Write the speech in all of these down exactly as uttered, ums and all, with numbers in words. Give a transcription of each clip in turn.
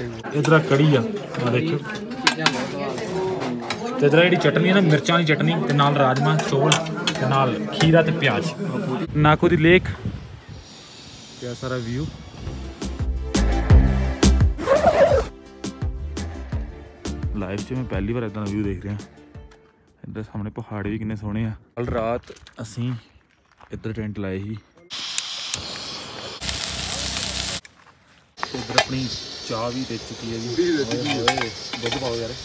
इधर कड़ी आ देखो ते इधर जी चटनी है ना मिर्चां की चटनी ते नाल राजमा चौल ते नाल खीरा ते प्याज नाको दी लेक क्या सारा व्यू लाइफ च मैं पहली बार इदा व्यू देख रहा इधर सामने पहाड़ भी कितने सोहने आ कल रात असी इधर टेंट लाए ही इधर अपनी चाह भी दे चुकी है जी दुध पाओ यार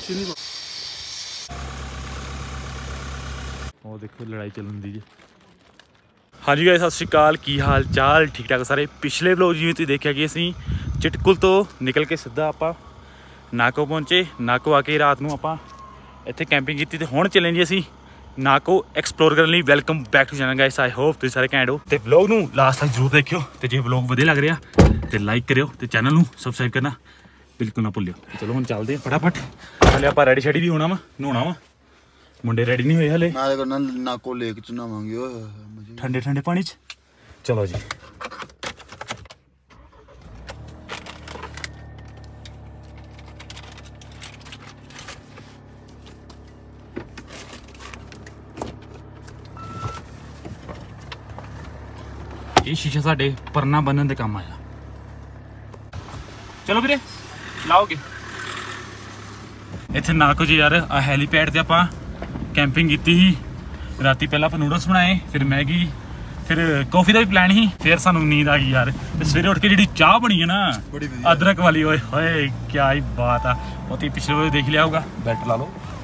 वो देखो लड़ाई चलन दी जी हाँ जी गाइस सत श्री अकाल की हाल चाल ठीक ठाक सारे पिछले व्लॉग जिवें तुसीं देखिया कि असीं चिटकुल तो निकल के सीधा आपां नाको पहुंचे नाको आके रात नूं आपां इत्थे कैंपिंग की हुण चले जी असीं नाको एक्सप्लोर करने लई welcome back to channel guys I hope तुसीं सारे घैंट हो ते व्लॉग नूं लास्ट तक जरूर देखियो ते जे व्लॉग वधिया लग रहा तो लाइक करियो तो चैनल नूं सबसक्राइब करना बिल्कुल ना भुल्लियो चलो हुण चलदे फटाफट हले आपां रेडी शेडी भी होना वा नहाउणा वा मुंडे रेडी नहीं हुए हले नाको लेक च नहावांगे ठंडे ठंडे पानी च चलो जी ये शीशा साडे परना बनने दे काम आया चलो वीरे लाओगे इत्थे नाको जी यार आ हैलीपैड ते आपां कैंपिंग की ही राती पहला आप नूडल्स बनाए फिर मैगी फिर कॉफी का भी प्लान ही फिर सानू नींद आ गई यार सवेरे उठ के जी चाह बनी है ना अदरक वाली ओए होए क्या ही बात है वो तो पिछले वाले देख लिया होगा बेल्ट ला लो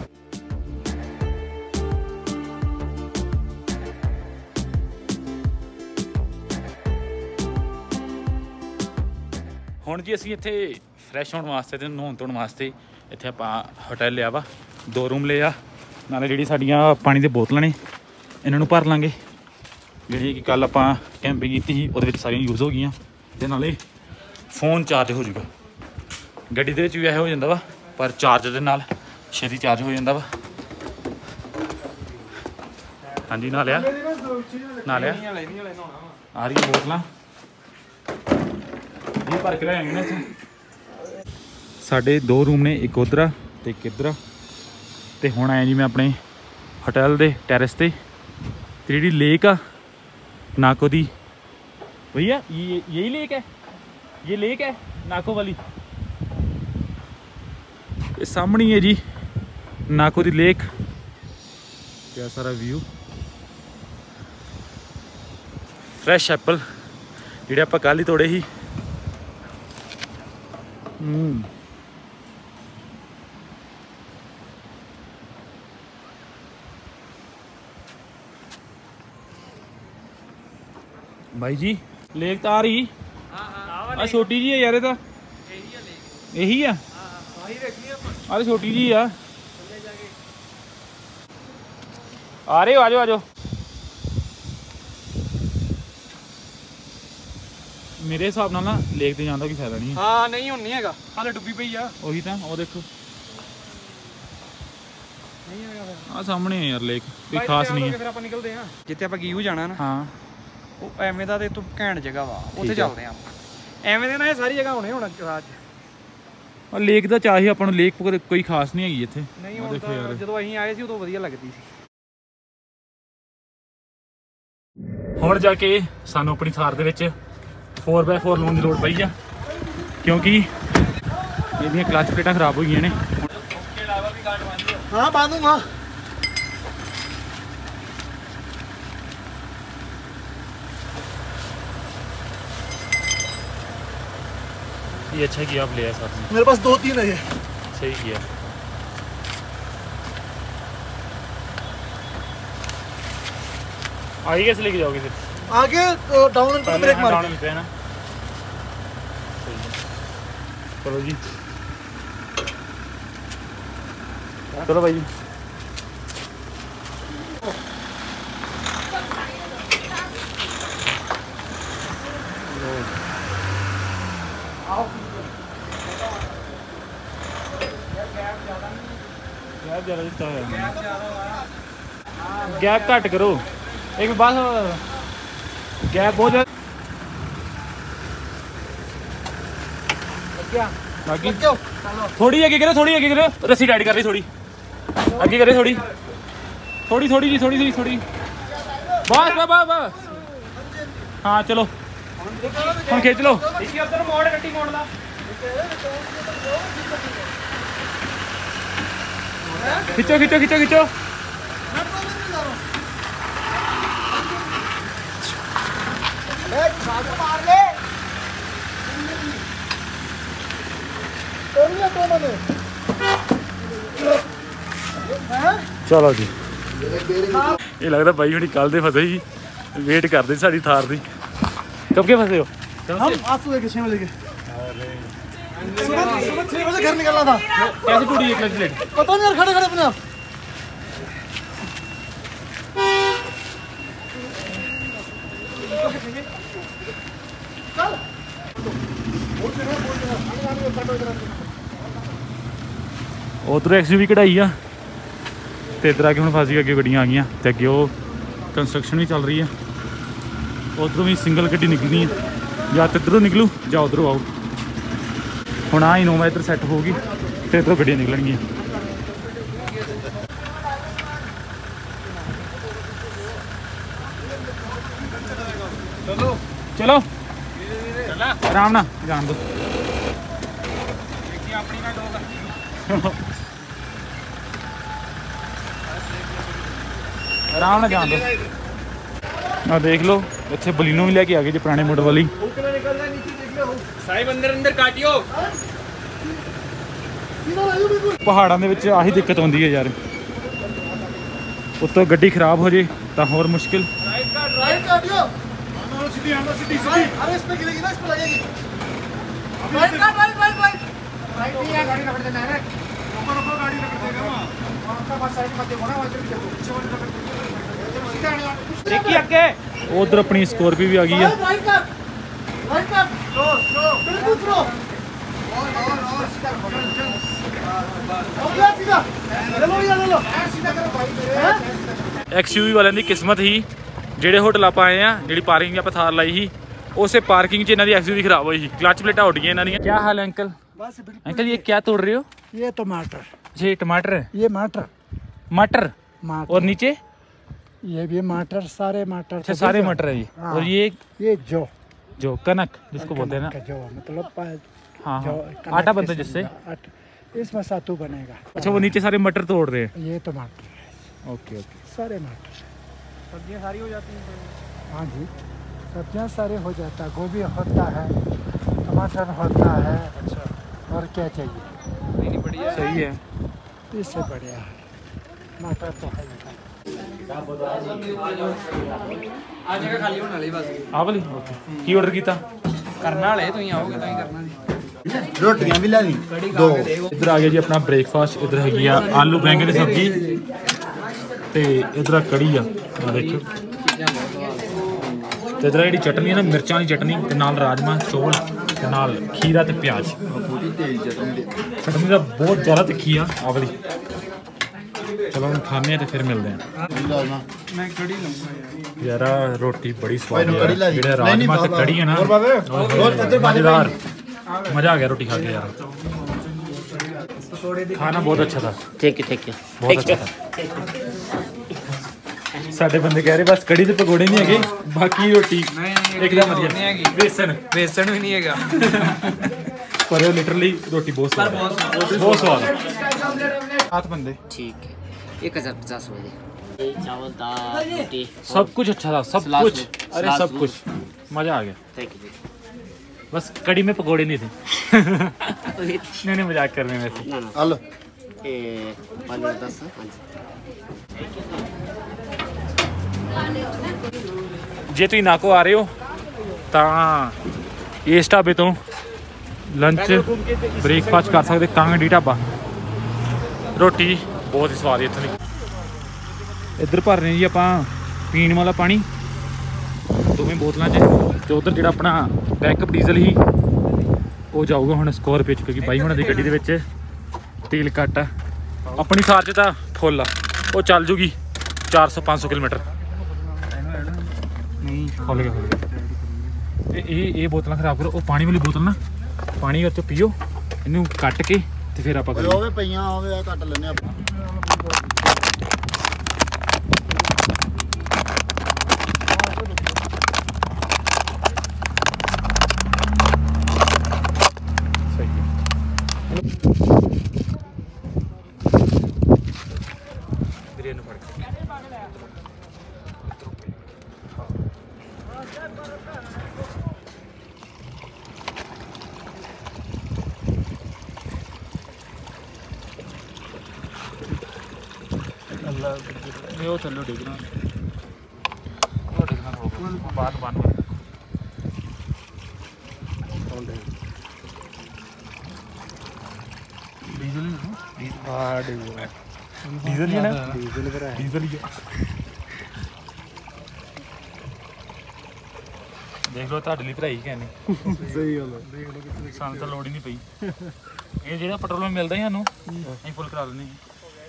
हुण जी असीं इत्थे फ्रैश होने वास्ते ते नहाउण धोण वास्ते इत्थे आपां होटल लिया वा दो रूम लिया नाले जिहड़ी साडियां पानी दी बोतलां ने इन्हां नूं भर लांगे जिहड़ी कि कल आपां कैंपिंग कीती सी उहदे विच सारियां यूज़ हो गईयां ते नाले फोन चार्ज हो जाऊगा गड्डी दे विच भी ऐसा हो जांदा वा पर चार्ज दे नाल छेती चार्ज हो जांदा वा हाँ जी नहा लिया नहा लिया आ रही बोतलां ये भर के लाएंगे ना इत्थे साडे दो रूम ने एक उधर आ ते एक इधर आ ते हुण आया जी मैं अपने होटल दे टैरिस ते जी लेक आ नाको दी भैया ये यही लेक है ये लेक है नाको वाली ये सामने है जी नाको दी लेक क्या सारा व्यू फ्रैश एप्पल जिहड़े आपां कल ही तोड़े ही हम्म भाई जी लेक तो आ रही आ छोटी जी है यार तो यही है अरे छोटी जी है आ रहे हो आ जाओ आ जाओ मेरे हिसाब नाल ना लेक ते जाने दा कोई फायदा नहीं है हाँ नहीं हुण नहीं हैगा हाले डुब्बी पई आ ओही तां ओ देखो नहीं हैगा आ सामने है यार लेक कोई खास नहीं है फिर ਆਪਾਂ ਨਿਕਲਦੇ ਹਾਂ ਜਿੱਥੇ ਆਪਾਂ ਗੀਊ ਜਾਣਾ ਨਾ ਹਾਂ ਉਹ ਐਵੇਂ ਦਾ ਤੇ ਤੂੰ ਘੈਂਟ ਜਗ੍ਹਾ ਵਾ ਉੱਥੇ ਚੱਲਦੇ ਆਂ ਐਵੇਂ ਦੇ ਨਾ ਇਹ ਸਾਰੀ ਜਗ੍ਹਾ ਹੋਣੇ ਹੁਣ ਅੱਜ ਆ ਲੇਕ ਦਾ ਚਾਹੀ ਆਪਾਂ ਨੂੰ ਲੇਕ ਕੋਈ ਖਾਸ ਨਹੀਂ ਹੈਗੀ ਇੱਥੇ ਨਹੀਂ ਹੁਣ ਤਾਂ ਜਦੋਂ ਅਸੀਂ ਆਏ ਸੀ ਉਦੋਂ ਵਧੀਆ ਲੱਗਦੀ ਸੀ ਹੁਣ ਜਾ ਕੇ ਸਾਨੂੰ ਆਪਣੀ ਥਾਰ ਦੇ ਵਿੱਚ फोर बाय फोर लाने की लोड़ पई आ क्योंकि ये क्लच प्लेटा खराब हो गई ने हाँ बांधूंगा ये अच्छा किया आप ले आए साथ में मेरे पास दो तीन है ये सही किया आगे कैसे लेके जाओगे फिर आगे डाउन पे ब्रेक मार डाउन पे है ना चलो जी चलो भाई जी गैप घट करो एक बस गैप बहुत ज़्यादा क्या बाकी थोड़ी आगे करो, थोड़ी आगे करो, रस्सी टाइट कर रही, थोड़ी आगे करे, थोड़ी थोड़ी थोड़ी जी, थोड़ी थोड़ी थोड़ी बस बस बस बस। हाँ चलो हम खींच लो। खींचो खींचो खींचो खींचो। चलो जी, ये लगता भाई हुणी कल दे फसे ही वेट करते साड़ी थार दी। कब के फसे हो? हम आज सुबह के छह बजे के सुबह छह बजे घर निकलना था। कैसे टूटी एक प्लेट? पता नहीं यार, खड़े खड़े अपने आप। उधर एक्सयूवी कढ़ाई आ ते इधर आके हम फासी अगे गड्डियां आ गई ते अगे वो कंस्ट्रक्शन भी चल रही है। उधरों भी सिंगल गड्डी निकलनी है, या तो इधरों निकलू या उधरों आओ। हुण आ इनोवा इधर सैट होगी तो इधरों गड्डियां निकलणगियां। चलो आराम ना जान दो। आराम ना जान दो। आ देख लो इत्थे बलीनो भी लैके आ गए जी, पुराने मॉडल वाली। साहिब अंदर अंदर काटियो। पहाड़ों के विच आही दिक्कत आउंदी है यार, उत्तों गड्डी खराब हो जाए तो होर मुश्किल। राइट काटियो। सीधी आना, सीधी सीधी। अरे इस पे गिरेगी ना, इस पे लगेगी। राइट काट, राइट राइट राइट। राइट नहीं है, गाड़ी रख देना है। ऊपर ऊपर गाड़ी रख देगा वहां। वहां का बस साइड मत देखो ना, वहां से देखो। पीछे वाली रख देना। सीधा आना। देखिए आगे उधर अपनी स्कॉर्पियो भी आ गई है। राइट काट, राइट काट। स्लो स्लो, बिल्कुल स्लो। और और और सीधा हो गया, सीधा चलो यार, चलो सीधा करो भाई। एक्सयूवी वाले की किस्मत ही ਜਿਹੜੇ ਹੋਟਲ ਆਪਾਂ ਆਏ ਆ, ਜਿਹੜੀ ਪਾਰਕਿੰਗ ਆਪਾਂ ਥਾਰ ਲਾਈ ਸੀ ਉਸੇ ਪਾर्किंग 'ਚ ਇਹਨਾਂ ਦੀ एक्सयूवी खराब हुई थी। क्लच प्लेटा उड़ गई ਇਹਨਾਂ ਦੀਆਂ। क्या हाल है अंकल? बस बिल्कुल। अंकल ये क्या तोड़ रहे हो? ये टमाटर, जी टमाटर है। ये मटर, मटर मटर और नीचे ये भी मटर, सारे मटर। अच्छा सारे मटर है ये। हाँ। और ये ये जो जो कनक जिसको बोलते हैं ना, जो मतलब हाँ जो हाँ आटा बनता है जिससे। आटा, इसमें सत्तू बनेगा। अच्छा वो नीचे सारे मटर तोड़ रहे हैं। ये टमाटर है, ओके ओके। सारे मटर। सब्जियां सारी हो जाती हैं। हाँ जी, सब्जियां सारे हो जाता है। गोभी होता है, टमाटर होता है। अच्छा, और क्या चाहिए? नहीं नहीं बढ़िया सही है। इससे बढ़िया है, मटर तो है। आज जगह खाली होने वाली बस। आ वाली ओके। की ऑर्डर किया? करना वाले तुम आओगे तो ही करना जी। रोटियां भी लानी दो। इधर आ गया जी अपना ब्रेकफास्ट। इधर हैगी आ आलू बैंगन की सब्जी ते इधर कड़ी आ देखो। ते इधर जी चटनी है ना, मिर्चां की चटनी ते नाल राजमा चौल ते नाल खीरा ते प्याज। चटनी तो बहुत ज़्यादा तिखी आ वाली। चलो हम खाने तो फिर मिलते हैं। मैं कड़ी लूंगा यार रोटी बड़ी स्वाद भाई, कड़ी लाई। है। जेड़ा नहीं, नहीं, राजमा ते बाबा। कड़ी है ना, और बाबे, और इधर बाजू मजेदार। मजा आ गया रोटी खा के यार। खाना बहुत अच्छा था। थैंक यू थैंक यू बहुत अच्छा था। साडे बंदे कह रहे बस कड़ी ते पकौड़े नहीं है, बाकी रोटी एकदम बढ़िया। बेसन बेसन भी नहीं हैगा पर लिटरली रोटी बहुत स्वाद है, बहुत स्वाद है। सात बंदे ठीक है। एक हजार पचास हो गए। चावल दाल रोटी सब कुछ अच्छा था, सब सलाद कुछ। में- अरे सलाद सब में। कुछ मजा आ गया। Thank you. बस कड़ी में पकौड़े नहीं थे। नहीं नहीं मजाक कर रहे हैं वैसे। ना ना हलो ए पनीर दस। हाँ जी जे तुम नाको आ रहे हो ਤਾਂ ਇਸ ਢਾਬੇ ਤੋਂ ਲੰਚ ਬ੍ਰੇਕਫਾਸਟ ਕਰ ਸਕਦੇ। ਕਾਂਗੜੀ ਢਾਬਾ ਰੋਟੀ ਬਹੁਤ ਹੀ ਸਵਾਦ ਹੈ ਇੱਥੋਂ ਦੀ। ਇੱਧਰ ਭਰ ਰਹੇ ਜੀ ਆਪਾਂ ਪੀਣ ਵਾਲਾ ਪਾਣੀ ਦੋਵੇਂ ਬੋਤਲਾਂ 'ਚ, ਤੇ ਉੱਧਰ ਜਿਹੜਾ ਆਪਣਾ ਬੈਕਅਪ ਡੀਜ਼ਲ ਹੀ ਉਹ ਜਾਊਗਾ ਹੁਣ ਸਕੋਰਪੀਓ 'ਚ, ਕਿਉਂਕਿ ਬਾਈ ਹੁਣਾਂ ਦੀ ਗੱਡੀ ਦੇ ਵਿੱਚ ਤੇਲ ਘੱਟ ਆ। ਆਪਣੀ ਥਾਰ 'ਚ ਤਾਂ ਫੁੱਲ ਆ, ਉਹ ਚੱਲ ਜੂਗੀ ਚਾਰ ਸੌ ਪੰਜ ਸੌ ਕਿਲੋਮੀਟਰ। ਨਹੀਂ ਖੁੱਲ ਗਿਆ ਖੁੱਲ ਗਿਆ। ਇਹ ਇਹ ਇਹ ਬੋਤਲਾਂ ਖਰਾਬ ਕਰੋ। ਉਹ ਪਾਣੀ ਵਾਲੀ ਬੋਤਲ ਨਾ, ਪਾਣੀ ਉਹ 'ਚੋਂ ਪੀਓ ਇਹਨੂੰ ਕੱਟ ਕੇ ਤੇ ਫਿਰ ਆਪਾਂ ਕਰੀਏ। ਹੋਵੇ ਪਈਆਂ ਹੋਵੇ ਆ ਕੱਟ ਲੈਣੇ ਆਪਾਂ। ਸਹੀ ਹੈ। ਵੀਰੇ ਨੂੰ ਫੜ ਕੇ नहीं वो चलो डिगना वो डिगना होगा बात बात डीजल हाँ डीजल डीजल ही है ना डीजल पर है डीजल ही है। देख लो ਤੁਹਾਡੇ ਲਈ ਭਰਾਈ ਕਹਿੰਦੇ ਸਹੀ ਗੱਲ ਹੈ। ਦੇਖ ਲਓ ਕਿਤੇ ਸਾਨੂੰ ਤਾਂ ਲੋੜ ਹੀ ਨਹੀਂ ਪਈ। ਇਹ ਜਿਹੜਾ ਪੈਟਰੋਲ ਮਿਲਦਾ ਸਾਨੂੰ ਅਸੀਂ ਫੁੱਲ ਕਰਾ ਲੈਂਦੇ ਹਾਂ।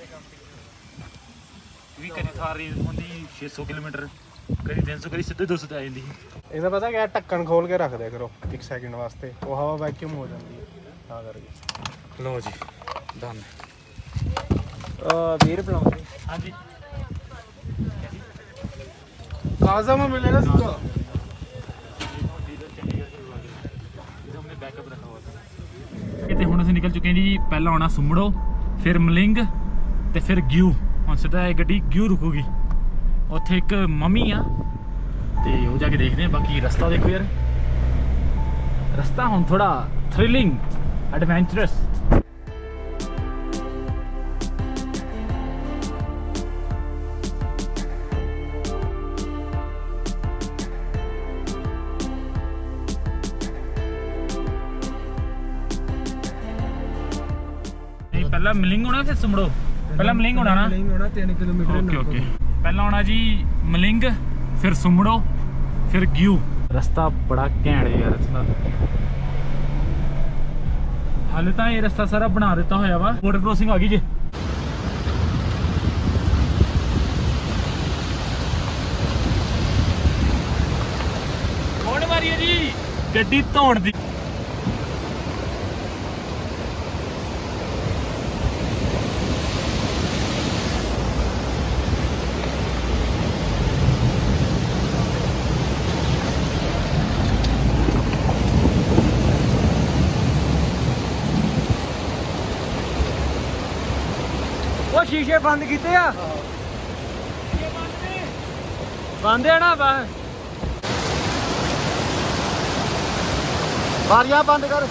ਵੀ ਕਦੀ ਥਾਰ ਹੁੰਦੀ ਛੇ ਸੌ ਕਿਲੋਮੀਟਰ ਕਦੀ ਤਿੰਨ ਸੌ ਕਦੀ ਸਿੱਧੇ ਦੋ ਸੌ ਤੇ ਆ ਜਾਂਦੀ ਸੀ। ਇਹਦਾ ਪਤਾ ਕਿਆ ਢੱਕਣ ਖੋਲ ਕੇ ਰੱਖ ਦਿਆ ਕਰੋ ਇੱਕ ਸੈਕਿੰਡ ਵਾਸਤੇ, ਉਹ ਹਵਾ ਵੈਕਿਊਮ ਹੋ ਜਾਂਦੀ ਹੈ ਤਾਂ ਕਰਕੇ। ਲਓ ਜੀ ਡਨ। ਵੀਰ ਬੁਲਾਉਂਦੇ ਹਾਂਜੀ ਕਾਜ਼ਾ में मिलेगा सीधा। ਤੇ ਹੁਣ ਅਸੀਂ ਨਿਕਲ ਚੁੱਕੇ ਹਾਂ ਜੀ। ਪਹਿਲਾਂ ਆਉਣਾ ਸੁਮੜੋ, ਫਿਰ ਮਲਿੰਗ ਤੇ ਫਿਰ ਗਿਊ। ਹੁਣ ਸਿੱਧਾ ਇਹ ਗੱਡੀ ਗਿਊ ਰੁਕੂਗੀ। ਉੱਥੇ ਇੱਕ ਮੰਮੀ ਆ ਤੇ ਉਹ ਜਾ ਕੇ ਦੇਖਦੇ ਆ। ਬਾਕੀ ਰਸਤਾ ਦੇਖੋ ਯਾਰ, ਰਸਤਾ ਹੁਣ ਥੋੜਾ ਥ੍ਰਿਲਿੰਗ ਐਡਵੈਂਚਰਸ। ਪਹਿਲਾਂ ਮਲਿੰਗ ਹੋਣਾ ਫਿਰ ਸੁਮੜੋ। ਪਹਿਲਾਂ ਮਲਿੰਗ ਹੋਣਾ ਨਾ, ਮਲਿੰਗ ਹੋਣਾ ਤਿੰਨ ਕਿਲੋਮੀਟਰ। ਓਕੇ ਓਕੇ ਪਹਿਲਾਂ ਆਉਣਾ ਜੀ ਮਲਿੰਗ, ਫਿਰ ਸੁਮੜੋ, ਫਿਰ ਗਿਊ। ਰਸਤਾ ਬੜਾ ਘੈਂਟ ਯਾਰ ਰਸਤਾ। ਹਾਲੇ ਤਾਂ ਇਹ ਰਸਤਾ ਸਾਰਾ ਬਣਾ ਦਿੱਤਾ ਹੋਇਆ ਵਾ। ਬੋਰਡਰ ਕ੍ਰੋਸਿੰਗ ਆ ਗਈ ਜੀ। ਕੌਣ ਵਾਰੀ ਹੈ ਜੀ ਗੱਡੀ ਧੋਣ ਦੀ? शीशे बंद किते आ बंद है ना बारियां बंद कर।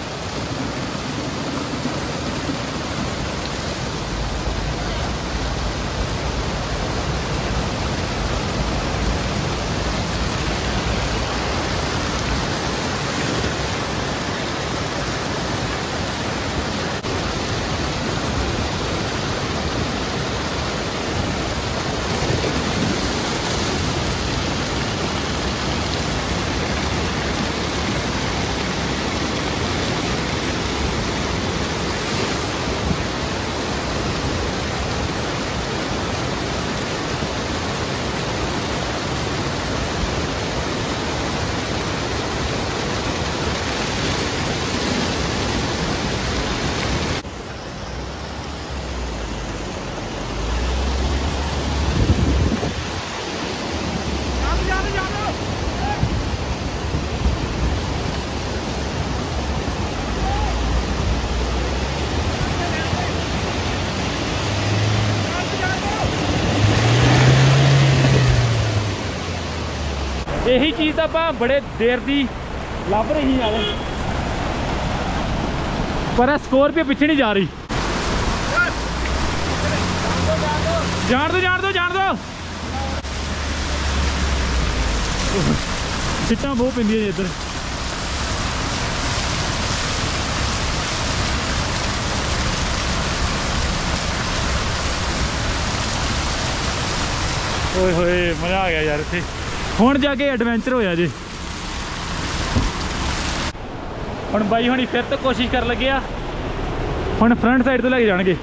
यही चीज़ आप बड़े देर दी लभ रही है, पर स्कॉर्पियो पीछे नहीं जा रही। जान दो जान दो जान दो सीटा बहुत पेंदी है इधर। ओए होए मज़ा आ गया यार इत्थे। हुण जाके एडवेंचर होया जी। हुण बाई हुणी फिर तो कोशिश कर लगे आ, हुण फ्रंट साइड तो लेके जाणगे।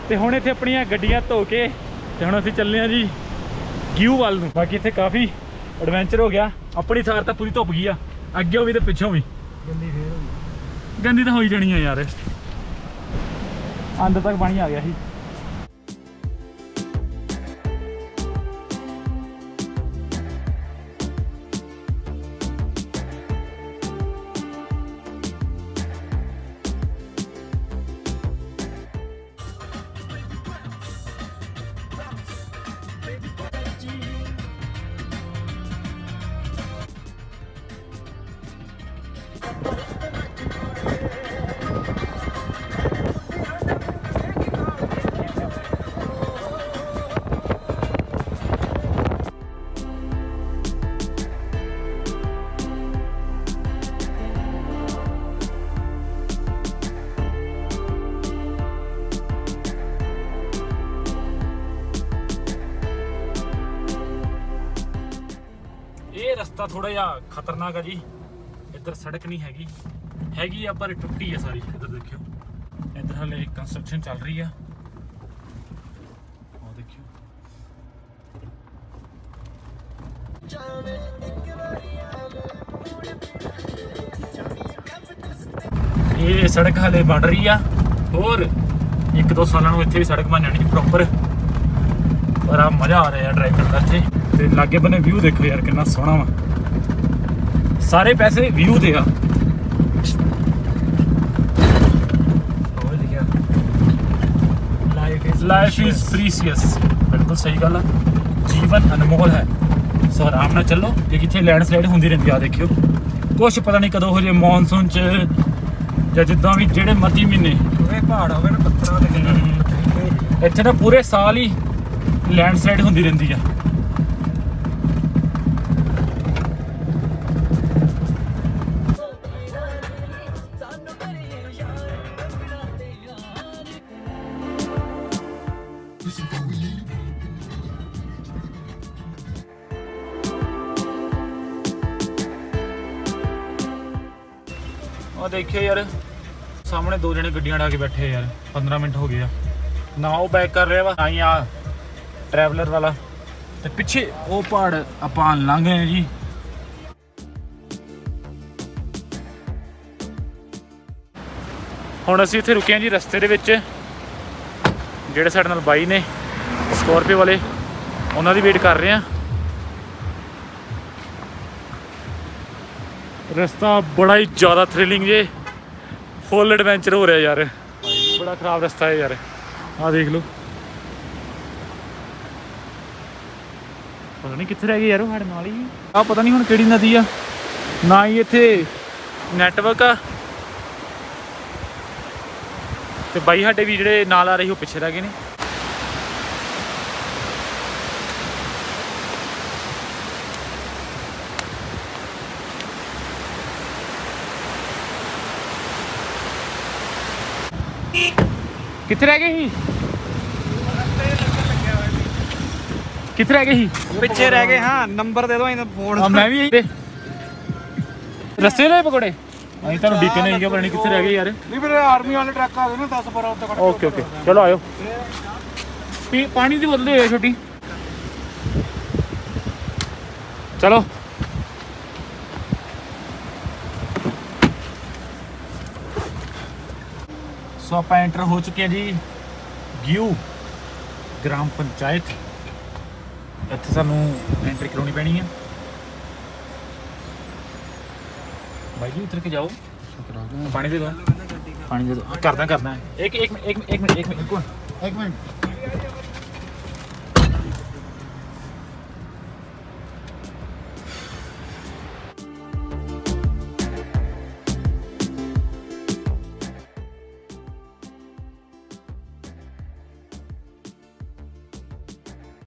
ਤੇ ਹੁਣ ਇੱਥੇ ਆਪਣੀਆਂ ਗੱਡੀਆਂ ਧੋ ਕੇ ਤੇ ਹੁਣ ਅਸੀਂ ਚੱਲੇ ਹਾਂ ਜੀ ਗਿਊ ਵੱਲ ਨੂੰ। ਬਾਕੀ ਇੱਥੇ ਕਾਫੀ ਐਡਵੈਂਚਰ ਹੋ ਗਿਆ। ਆਪਣੀ ਥਾਰ ਤਾਂ ਪੂਰੀ ਧੁੱਪ ਗਈ ਆ, ਅੱਗੇ ਵੀ ਤੇ ਪਿੱਛੋਂ ਵੀ। ਗੰਦੀ ਫੇਰ ਹੋਈ, ਗੰਦੀ ਤਾਂ ਹੋਈ ਜਾਣੀ ਆ ਯਾਰ, ਅੰਦਰ ਤੱਕ ਪਾਣੀ ਆ ਗਿਆ ਸੀ। ਇਹ ਰਸਤਾ ਥੋੜਾ ਜਿਹਾ ਖਤਰਨਾਕ ਆ ਜੀ, ਇੱਧਰ ਸੜਕ ਨਹੀਂ ਹੈਗੀ ਹੈਗੀ ਆ ਪਰ ਟੁੱਟੀ ਆ ਸਾਰੀ। ਇੱਧਰ ਦੇਖਿਓ, ਇੱਧਰ ਹਲੇ ਕੰਸਟਰਕਸ਼ਨ ਚੱਲ ਰਹੀ ਆ। ਉਹ ਦੇਖਿਓ, ਇਹ ਸੜਕ ਹਲੇ ਬਣ ਰਹੀ ਆ, ਹੋਰ ਇੱਕ ਦੋ ਸਾਲਾਂ ਨੂੰ ਇੱਥੇ ਵੀ ਸੜਕ ਬਣ ਜਾਣੀ ਪ੍ਰੋਪਰ। ਪਰ ਆ ਮਜ਼ਾ ਆ ਰਿਹਾ ਡਰਾਈਵ ਕਰਨ ਦਾ ਇੱਥੇ। ਤੇ ਲਾਗੇ ਬੰਨੇ ਵਿਊ ਦੇਖੋ ਯਾਰ ਕਿੰਨਾ ਸੋਹਣਾ ਵਾ, ਸਾਰੇ ਪੈਸੇ ਵਿਊ ਤੇ ਆ। ਲਾਈਫ ਇਜ਼ ਪ੍ਰੀਸੀਅਸ, ਬਿਲਕੁਲ ਸਹੀ ਗੱਲ ਆ, ਜੀਵਨ ਅਨਮੋਲ ਹੈ। ਸੋ ਆਰਾਮ ਨਾਲ ਚੱਲੋ, ਜੇ ਕਿੱਥੇ ਲੈਂਡਸਲਾਈਡ ਹੁੰਦੀ ਰਹਿੰਦੀ ਆ ਦੇਖਿਓ, ਕੁਛ ਪਤਾ ਨਹੀਂ ਕਦੋਂ ਹੋ ਜੇ, ਮੌਨਸੂਨ ਚ ਜਾਂ ਜਿੱਦਾਂ ਵੀ ਜਿਹੜੇ ਮਰਜ਼ੀ ਮਹੀਨੇ ਪਹਾੜ ਹੋਵੇ ਨਾ ਪੱਥਰਾਂ ਦੇ, ਇੱਥੇ ਨਾ ਪੂਰੇ ਸਾਲ ਹੀ ਲੈਂਡਸਲਾਈਡ ਹੁੰਦੀ ਰਹਿੰਦੀ ਆ। ਉਹ ਦੇਖਿਓ ਯਾਰ, ਸਾਹਮਣੇ ਦੋ ਜਣੇ ਗੱਡੀਆਂ ਢਾ ਕੇ ਬੈਠੇ ਯਾਰ, ਪੰਦਰਾਂ ਮਿੰਟ ਹੋ ਗਏ ਆ ਨਾ। ਉਹ ਬੈਕ ਕਰ ਰਿਹਾ ਵਾ ਨਾ ਹੀ ਆ ਟਰੈਵਲਰ ਵਾਲਾ, ਤੇ ਪਿੱਛੇ ਉਹ ਪਹਾੜ ਆਪਾਂ ਲੰਘ ਗਏ ਜੀ। ਹੁਣ ਅਸੀਂ ਇੱਥੇ ਰੁਕੇ ਹਾਂ ਜੀ ਰਸਤੇ ਦੇ ਵਿੱਚ। ਜਿਹੜੇ ਸਾਡੇ ਨਾਲ ਬਾਈ ਨੇ ਸਕੋਰਪੀਓ ਵਾਲੇ, ਉਹਨਾਂ ਦੀ ਵੇਟ ਕਰ ਰਹੇ ਹਾਂ। ਰਸਤਾ ਬੜਾ ਹੀ ਜ਼ਿਆਦਾ ਥ੍ਰਿਲਿੰਗ ਜੇ, ਫੁੱਲ ਐਡਵੈਂਚਰ ਹੋ ਰਿਹਾ ਯਾਰ। ਬੜਾ ਖਰਾਬ ਰਸਤਾ ਹੈ ਯਾਰ, ਆਹ ਦੇਖ ਲਓ। ਪਤਾ ਨਹੀਂ ਕਿੱਥੇ ਰਹਿ ਗਏ ਯਾਰ ਉਹ ਸਾਡੇ ਨਾਲ ਹੀ। ਆਹ ਪਤਾ ਨਹੀਂ ਹੁਣ ਕਿਹੜੀ ਨਦੀ ਆ, ਨਾ ਹੀ ਇੱਥੇ ਨੈਟਵਰਕ ਆ। ਤੇ ਬਾਈ ਸਾਡੇ ਵੀ ਜਿਹੜੇ ਨਾਲ ਆ ਰਹੇ ਉਹ ਪਿੱਛੇ ਰਹਿ ਗਏ ਨੇ। ਕਿੱਥੇ ਰਹਿ ਗਏ ਸੀ? ਕਿੱਥੇ ਰਹਿ ਗਏ ਸੀ? ਪਿੱਛੇ ਰਹਿ ਗਏ। ਹਾਂ ਨੰਬਰ ਦੇ ਦੋ, ਇਹਨਾਂ ਫੋਨ। ਮੈਂ ਵੀ ਰਸਤੇ ਲਈ ਪਕੌੜੇ ਅਸੀਂ ਤੁਹਾਨੂੰ ਡੀਕੇ ਨਹੀਂ ਗਿਆ, ਪਤਾ ਨਹੀਂ ਕਿੱਥੇ ਰਹਿ ਗਏ ਯਾਰ। ਨਹੀਂ ਫਿਰ ਆਰਮੀ ਵਾਲੇ ਟਰੱਕ ਆ ਗਏ ਨਾ, ਦਸ ਬਾਰਾਂ ਉੱਤੇ ਖੜੇ। ਓਕੇ ਓਕੇ ਚਲੋ ਆਇਓ। ਪੀ ਪਾਣੀ ਦੀ ਬੋਤਲ ਦੇ ਛੋਟੀ, ਚਲੋ। ਸੋ ਆਪਾਂ ਐਂਟਰ ਹੋ ਚੁੱਕੇ ਹਾਂ ਜੀ ਗਿਊ ਗ੍ਰਾਮ ਪੰਚਾਇਤ। ਇੱਥੇ ਸਾਨੂੰ ਐਂਟਰੀ ਕਰਾਉਣੀ ਪੈਣੀ ਹੈ। भाई जी उतर के जाओ, पानी दे दो, पानी दे दो। करदा करदा एक एक एक एक मिनट एक मिनट एक मिनट